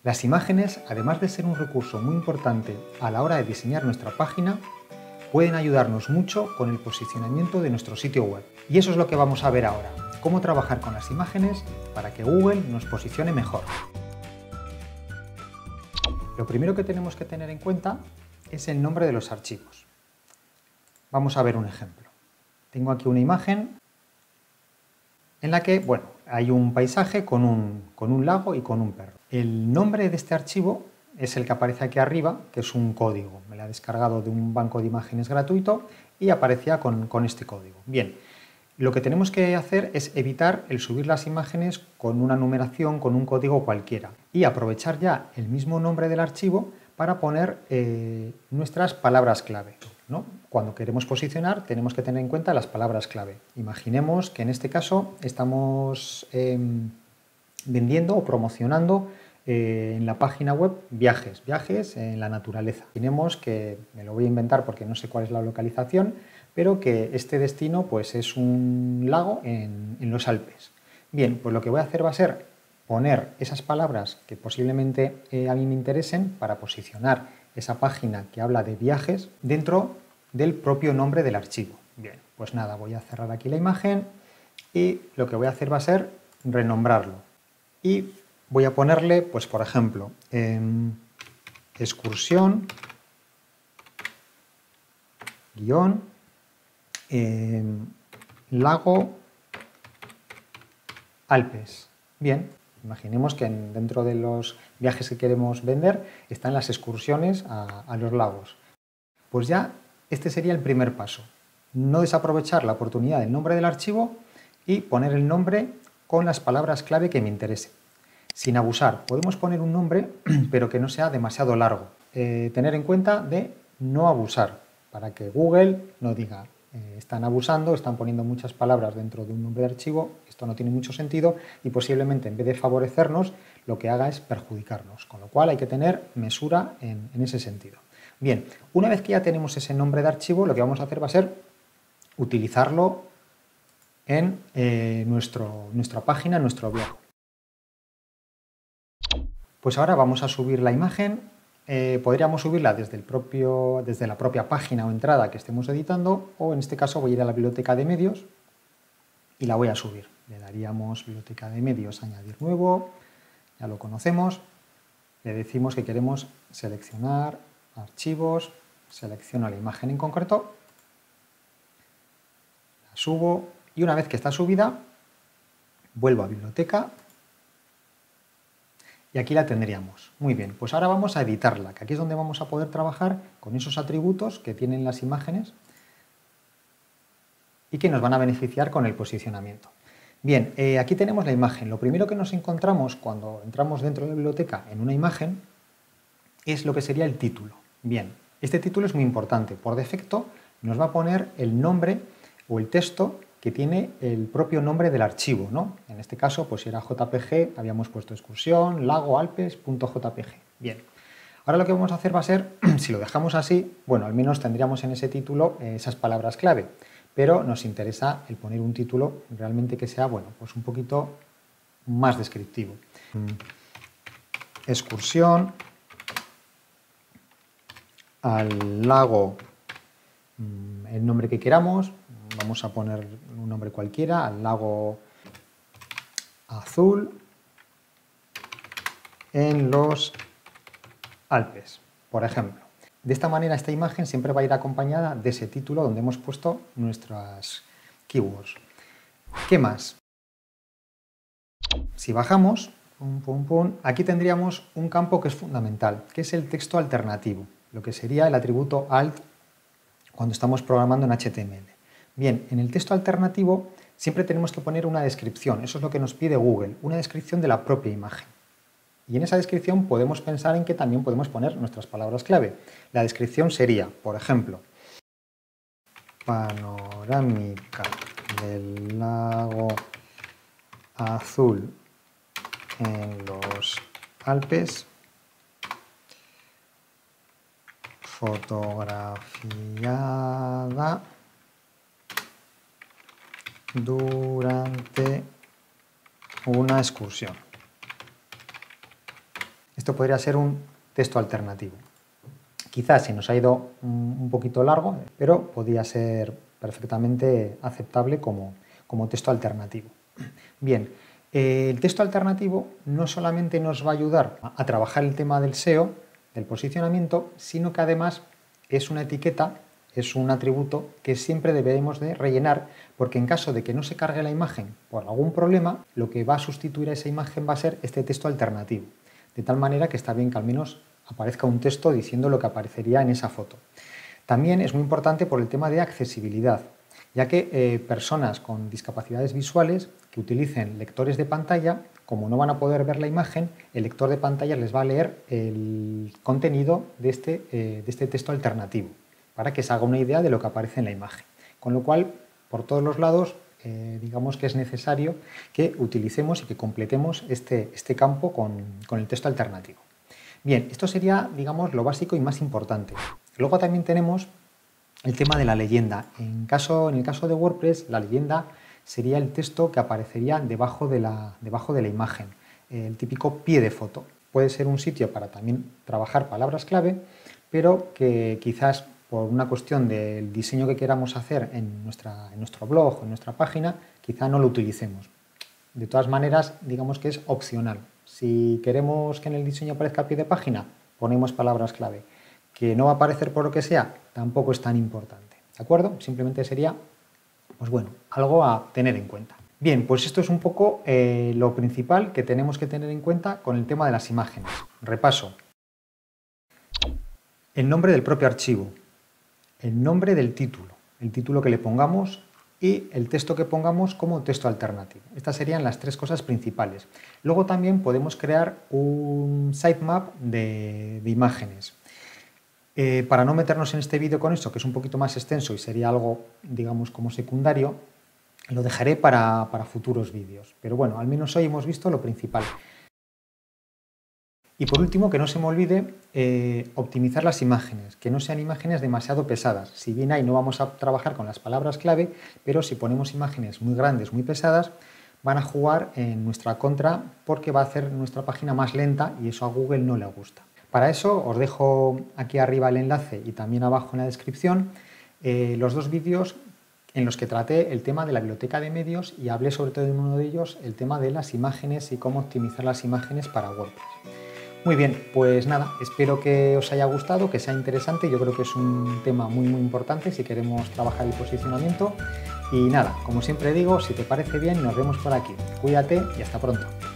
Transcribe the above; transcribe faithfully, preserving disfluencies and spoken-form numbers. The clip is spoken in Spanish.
Las imágenes, además de ser un recurso muy importante a la hora de diseñar nuestra página, pueden ayudarnos mucho con el posicionamiento de nuestro sitio web. Y eso es lo que vamos a ver ahora, cómo trabajar con las imágenes para que Google nos posicione mejor. Lo primero que tenemos que tener en cuenta es el nombre de los archivos. Vamos a ver un ejemplo. Tengo aquí una imagen en la que, bueno, hay un paisaje con un, con un lago y con un perro. El nombre de este archivo es el que aparece aquí arriba, que es un código. Me lo he descargado de un banco de imágenes gratuito y aparecía con, con este código. Bien, lo que tenemos que hacer es evitar el subir las imágenes con una numeración, con un código cualquiera, y aprovechar ya el mismo nombre del archivo para poner eh, nuestras palabras clave, ¿no? Cuando queremos posicionar tenemos que tener en cuenta las palabras clave. Imaginemos que en este caso estamos eh, vendiendo o promocionando eh, en la página web viajes, viajes en la naturaleza. Imaginemos que, me lo voy a inventar porque no sé cuál es la localización, pero que este destino pues, es un lago en, en los Alpes. Bien, pues lo que voy a hacer va a ser poner esas palabras que posiblemente eh, a mí me interesen para posicionar esa página que habla de viajes dentro del propio nombre del archivo. Bien, pues nada, voy a cerrar aquí la imagen y lo que voy a hacer va a ser renombrarlo. Y voy a ponerle, pues por ejemplo, eh, excursión, guión, eh, lago, Alpes. Bien, imaginemos que dentro de los viajes que queremos vender están las excursiones a, a los lagos. Pues ya este sería el primer paso. No desaprovechar la oportunidad del nombre del archivo y poner el nombre con las palabras clave que me interesen. Sin abusar, podemos poner un nombre, pero que no sea demasiado largo. Eh, tener en cuenta de no abusar, para que Google no diga eh, están abusando, están poniendo muchas palabras dentro de un nombre de archivo, esto no tiene mucho sentido y posiblemente en vez de favorecernos, lo que haga es perjudicarnos. Con lo cual hay que tener mesura en, en ese sentido. Bien, una vez que ya tenemos ese nombre de archivo, lo que vamos a hacer va a ser utilizarlo en eh, nuestro, nuestra página, nuestro blog. Pues ahora vamos a subir la imagen. Eh, podríamos subirla desde, el propio, desde la propia página o entrada que estemos editando, o en este caso voy a ir a la biblioteca de medios y la voy a subir. Le daríamos biblioteca de medios, añadir nuevo, ya lo conocemos. Le decimos que queremos seleccionar archivos, selecciono la imagen en concreto, la subo y una vez que está subida, vuelvo a biblioteca y aquí la tendríamos. Muy bien, pues ahora vamos a editarla, que aquí es donde vamos a poder trabajar con esos atributos que tienen las imágenes y que nos van a beneficiar con el posicionamiento. Bien, eh, aquí tenemos la imagen. Lo primero que nos encontramos cuando entramos dentro de la biblioteca en una imagen es lo que sería el título. Bien, este título es muy importante. Por defecto nos va a poner el nombre o el texto que tiene el propio nombre del archivo, ¿no? En este caso, pues si era J P G, habíamos puesto excursión, lago, alpes.jpg. Bien, ahora lo que vamos a hacer va a ser, si lo dejamos así, bueno, al menos tendríamos en ese título eh, esas palabras clave, pero nos interesa el poner un título realmente que sea, bueno, pues un poquito más descriptivo. Excursión al lago, el nombre que queramos, vamos a poner un nombre cualquiera, al lago azul en los Alpes, por ejemplo. De esta manera esta imagen siempre va a ir acompañada de ese título donde hemos puesto nuestras keywords. ¿Qué más? Si bajamos, pum, pum, pum, aquí tendríamos un campo que es fundamental, que es el texto alternativo, lo que sería el atributo alt cuando estamos programando en H T M L. Bien, en el texto alternativo siempre tenemos que poner una descripción, eso es lo que nos pide Google, una descripción de la propia imagen. Y en esa descripción podemos pensar en que también podemos poner nuestras palabras clave. La descripción sería, por ejemplo, panorámica del lago azul en los Alpes, fotografiada durante una excursión. Esto podría ser un texto alternativo. Quizás se nos ha ido un poquito largo, pero podría ser perfectamente aceptable como, como texto alternativo. Bien, eh, el texto alternativo no solamente nos va a ayudar a, a trabajar el tema del S E O, del posicionamiento, sino que además es una etiqueta, es un atributo que siempre debemos de rellenar, porque en caso de que no se cargue la imagen por algún problema, lo que va a sustituir a esa imagen va a ser este texto alternativo. De tal manera que está bien que al menos aparezca un texto diciendo lo que aparecería en esa foto. También es muy importante por el tema de accesibilidad, ya que eh, personas con discapacidades visuales que utilicen lectores de pantalla, como no van a poder ver la imagen, el lector de pantalla les va a leer el contenido de este, eh, de este texto alternativo, para que se haga una idea de lo que aparece en la imagen. Con lo cual, por todos los lados, eh, digamos que es necesario que utilicemos y que completemos este, este campo con, con el texto alternativo. Bien, esto sería, digamos, lo básico y más importante. Luego también tenemos el tema de la leyenda. En, caso, en el caso de WordPress, la leyenda sería el texto que aparecería debajo de la, debajo de la imagen, el típico pie de foto. Puede ser un sitio para también trabajar palabras clave, pero que quizás por una cuestión del diseño que queramos hacer en, nuestra, en nuestro blog o en nuestra página, quizá no lo utilicemos. De todas maneras, digamos que es opcional. Si queremos que en el diseño aparezca a pie de página, ponemos palabras clave. Que no va a aparecer por lo que sea, tampoco es tan importante. ¿De acuerdo? Simplemente sería, pues bueno, algo a tener en cuenta. Bien, pues esto es un poco eh, lo principal que tenemos que tener en cuenta con el tema de las imágenes. Repaso. El nombre del propio archivo, el nombre del título, el título que le pongamos y el texto que pongamos como texto alternativo. Estas serían las tres cosas principales. Luego también podemos crear un sitemap de, de imágenes. Eh, para no meternos en este vídeo con esto, que es un poquito más extenso y sería algo, digamos, como secundario, lo dejaré para, para futuros vídeos. Pero bueno, al menos hoy hemos visto lo principal. Y por último, que no se me olvide eh, optimizar las imágenes, que no sean imágenes demasiado pesadas. Si bien ahí no vamos a trabajar con las palabras clave, pero si ponemos imágenes muy grandes, muy pesadas, van a jugar en nuestra contra porque va a hacer nuestra página más lenta y eso a Google no le gusta. Para eso os dejo aquí arriba el enlace y también abajo en la descripción eh, los dos vídeos en los que traté el tema de la biblioteca de medios y hablé sobre todo en uno de ellos el tema de las imágenes y cómo optimizar las imágenes para WordPress. Muy bien, pues nada, espero que os haya gustado, que sea interesante. Yo creo que es un tema muy muy importante si queremos trabajar el posicionamiento. Y nada, como siempre digo, si te parece bien, nos vemos por aquí. Cuídate y hasta pronto.